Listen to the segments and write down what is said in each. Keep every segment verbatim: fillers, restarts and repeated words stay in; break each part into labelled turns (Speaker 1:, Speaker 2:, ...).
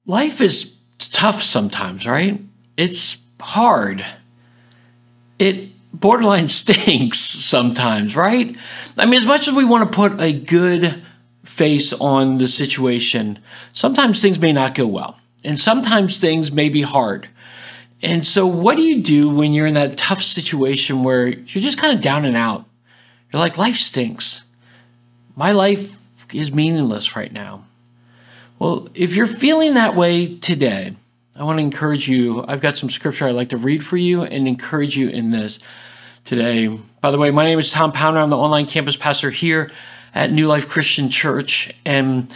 Speaker 1: life is tough sometimes, right? It's hard. It borderline stinks sometimes, right? I mean, as much as we want to put a good face on the situation, sometimes things may not go well. And sometimes things may be hard. And so what do you do when you're in that tough situation where you're just kind of down and out? You're like, life stinks. My life is meaningless right now. Well, if you're feeling that way today, I want to encourage you. I've got some scripture I'd like to read for you and encourage you in this today. By the way, my name is Tom Pounder. I'm the online campus pastor here at New Life Christian Church. And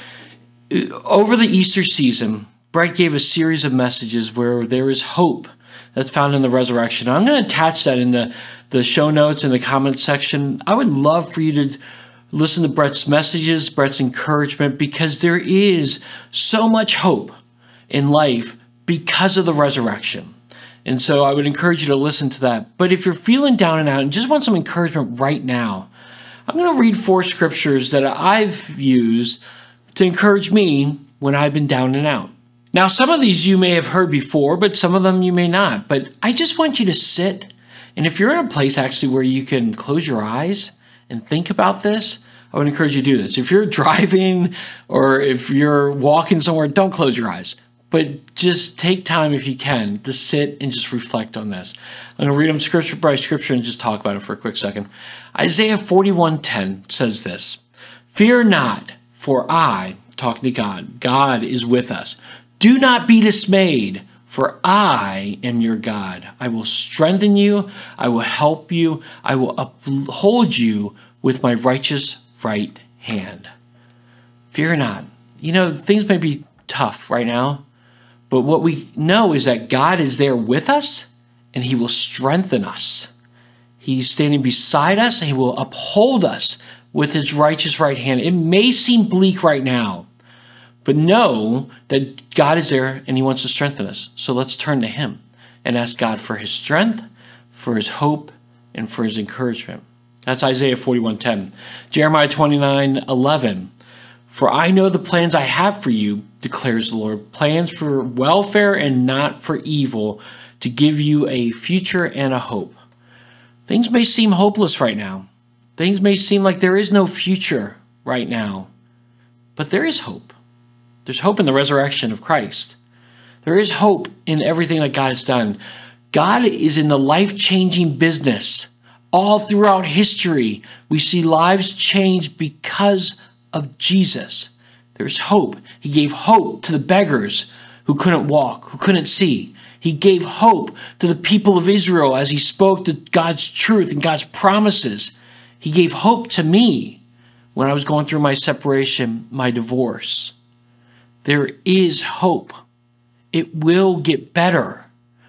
Speaker 1: over the Easter season, Brett gave a series of messages where there is hope that's found in the resurrection. I'm going to attach that in the, the show notes in the comments section. I would love for you to listen to Brett's messages, Brett's encouragement, because there is so much hope in life because of the resurrection. And so I would encourage you to listen to that. But if you're feeling down and out and just want some encouragement right now, I'm going to read four scriptures that I've used to encourage me when I've been down and out. Now, some of these you may have heard before, but some of them you may not. But I just want you to sit, and if you're in a place actually where you can close your eyes and think about this, I would encourage you to do this. If you're driving or if you're walking somewhere, don't close your eyes. But just take time, if you can, to sit and just reflect on this. I'm going to read them scripture by scripture and just talk about it for a quick second. Isaiah forty-one ten says this, "Fear not, for I," talking to God, "God is with us. Do not be dismayed, for I am your God. I will strengthen you. I will help you. I will uphold you with my righteous right hand." Fear not. You know, things may be tough right now, but what we know is that God is there with us and he will strengthen us. He's standing beside us and he will uphold us with his righteous right hand. It may seem bleak right now, but know that God is there and he wants to strengthen us. So let's turn to him and ask God for his strength, for his hope, and for his encouragement. That's Isaiah forty-one ten. Jeremiah twenty-nine eleven. "For I know the plans I have for you, declares the Lord, plans for welfare and not for evil, to give you a future and a hope." Things may seem hopeless right now. Things may seem like there is no future right now, but there is hope. There's hope in the resurrection of Christ. There is hope in everything that God has done. God is in the life-changing business. All throughout history, we see lives change because of Jesus. There's hope. He gave hope to the beggars who couldn't walk, who couldn't see. He gave hope to the people of Israel as he spoke to God's truth and God's promises. He gave hope to me when I was going through my separation, my divorce. There is hope. It will get better.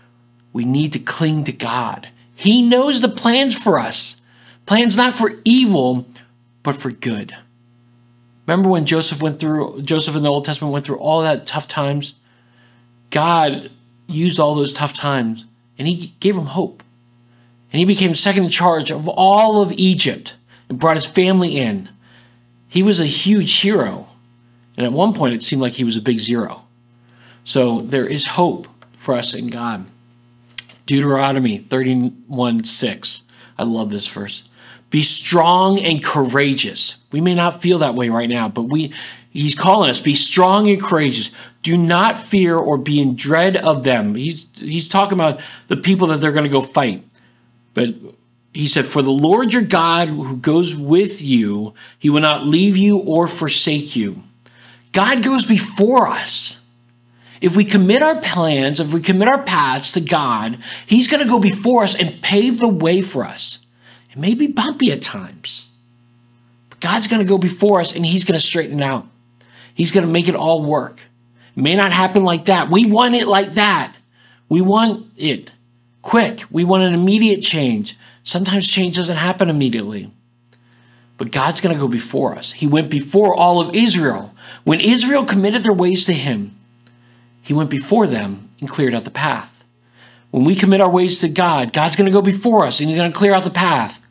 Speaker 1: We need to cling to God. He knows the plans for us. Plans not for evil, but for good. Remember when Joseph went through, Joseph in the Old Testament went through all that tough times? God used all those tough times and he gave him hope. And he became second in charge of all of Egypt and brought his family in. He was a huge hero. And at one point, it seemed like he was a big zero. So there is hope for us in God. Deuteronomy thirty-one six. I love this verse. "Be strong and courageous." We may not feel that way right now, but we he's calling us, be strong and courageous. "Do not fear or be in dread of them." He's, he's talking about the people that they're going to go fight. But he said, "For the Lord your God who goes with you, he will not leave you or forsake you." God goes before us. If we commit our plans, if we commit our paths to God, he's going to go before us and pave the way for us. It may be bumpy at times, but God's going to go before us and he's going to straighten it out. He's going to make it all work. It may not happen like that. We want it like that. We want it quick. We want an immediate change. Sometimes change doesn't happen immediately. But God's going to go before us. He went before all of Israel. When Israel committed their ways to him, he went before them and cleared out the path. When we commit our ways to God, God's going to go before us and he's going to clear out the path.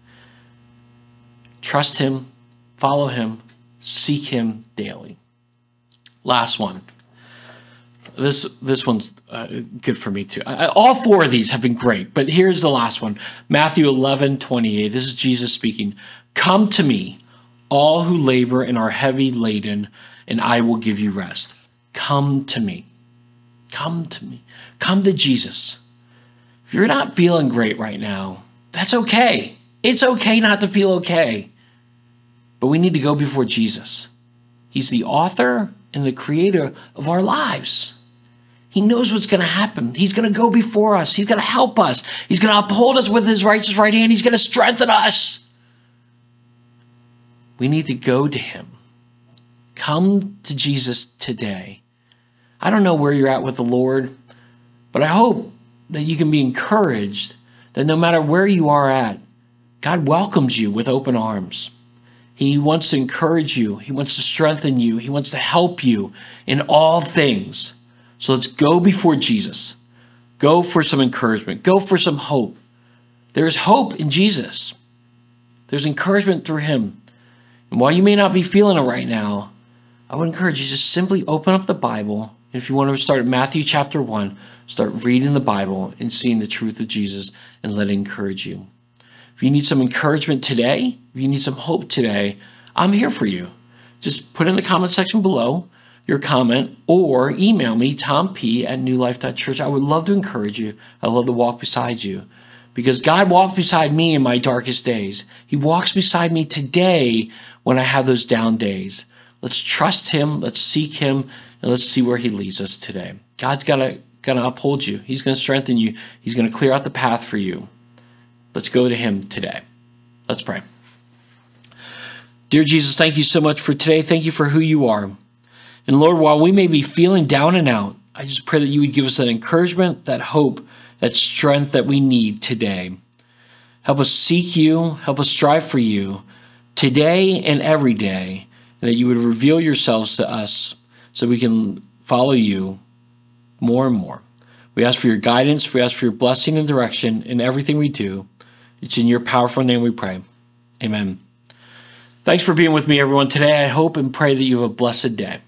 Speaker 1: Trust him, follow him, seek him daily. Last one. this this one's uh, good for me too. I, all four of these have been great, but here's the last one. Matthew eleven twenty-eight. This is Jesus speaking. Come to me, all who labor and are heavy laden, and I will give you rest. Come to me. Come to me. Come to Jesus. If you're not feeling great right now, that's okay. It's okay not to feel okay. But we need to go before Jesus. He's the author and the creator of our lives. He knows what's going to happen. He's going to go before us. He's going to help us. He's going to uphold us with his righteous right hand. He's going to strengthen us. We need to go to him. Come to Jesus today. I don't know where you're at with the Lord, but I hope that you can be encouraged that no matter where you are at, God welcomes you with open arms. He wants to encourage you. He wants to strengthen you. He wants to help you in all things. So let's go before Jesus. Go for some encouragement. Go for some hope. There is hope in Jesus. There's encouragement through him. And while you may not be feeling it right now, I would encourage you to just simply open up the Bible. If you want to start at Matthew chapter one, start reading the Bible and seeing the truth of Jesus and let it encourage you. If you need some encouragement today, if you need some hope today, I'm here for you. Just put in the comment section below your comment or email me, tom p at new life dot church. I would love to encourage you. I'd love to walk beside you because God walked beside me in my darkest days. He walks beside me today when I have those down days. Let's trust him. Let's seek him. And let's see where he leads us today. God's gonna, gonna uphold you. He's going to strengthen you. He's going to clear out the path for you. Let's go to him today. Let's pray. Dear Jesus, thank you so much for today. Thank you for who you are. And Lord, while we may be feeling down and out, I just pray that you would give us that encouragement, that hope, that strength that we need today. Help us seek you. Help us strive for you today and every day, and that you would reveal yourselves to us so we can follow you more and more. We ask for your guidance. We ask for your blessing and direction in everything we do. It's in your powerful name we pray. Amen. Thanks for being with me, everyone, today. I hope and pray that you have a blessed day.